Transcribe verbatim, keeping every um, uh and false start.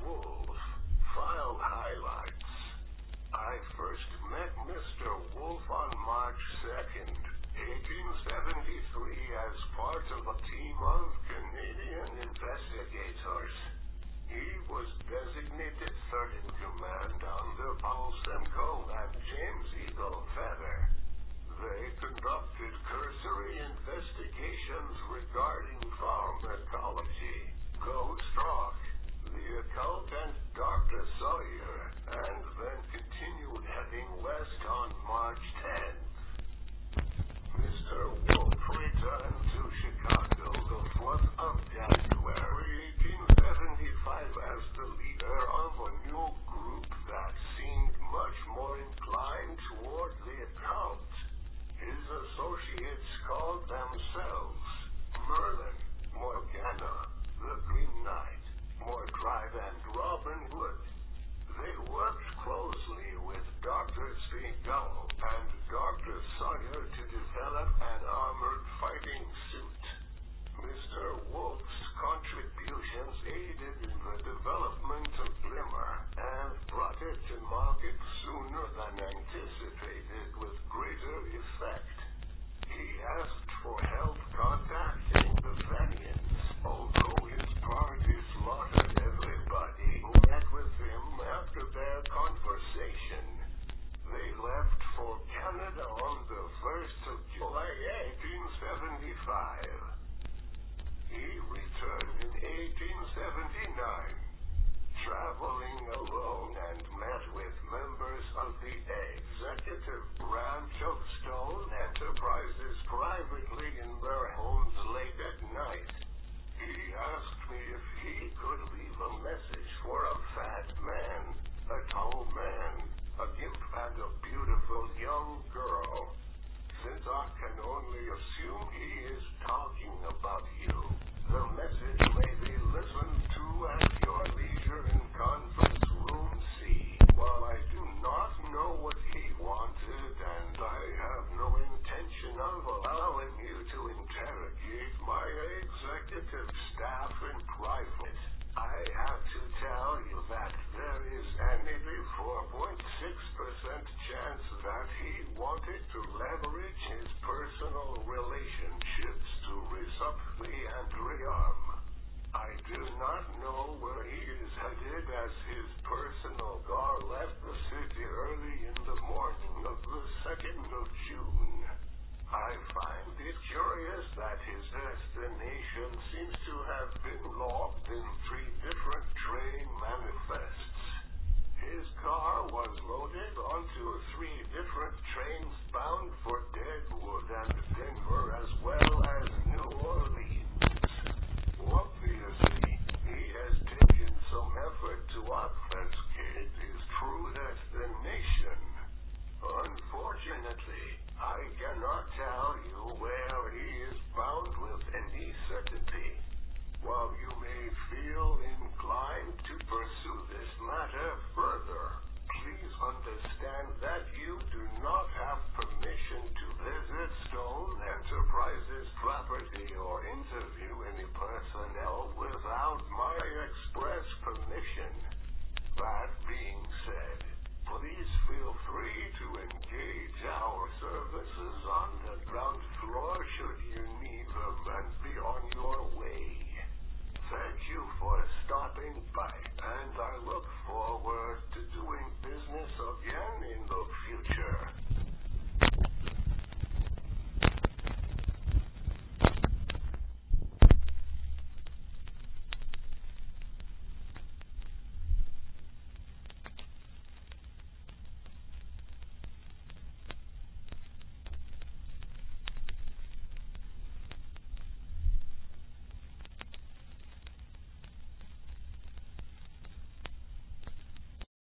Wolf. File highlights. I first met Mister Wolf on March second, eighteen seventy-three as part of a team of Canadian investigators. He was designated third in command under Paul Simcoe and James Eagle Feather. They conducted cursory investigations regarding pharmacology, ghost rock, the occult, and Doctor Sawyer, and then continued heading west on March tenth. Mister Wolf returned to Chicago the fourth of January eighteen seventy-five as the leader of a new group that seemed much more inclined toward the occult. His associates called themselves Merlin, Morgana, the Green Knight, Mordrive, and Robin Hood. They worked closely with Doctor Seagull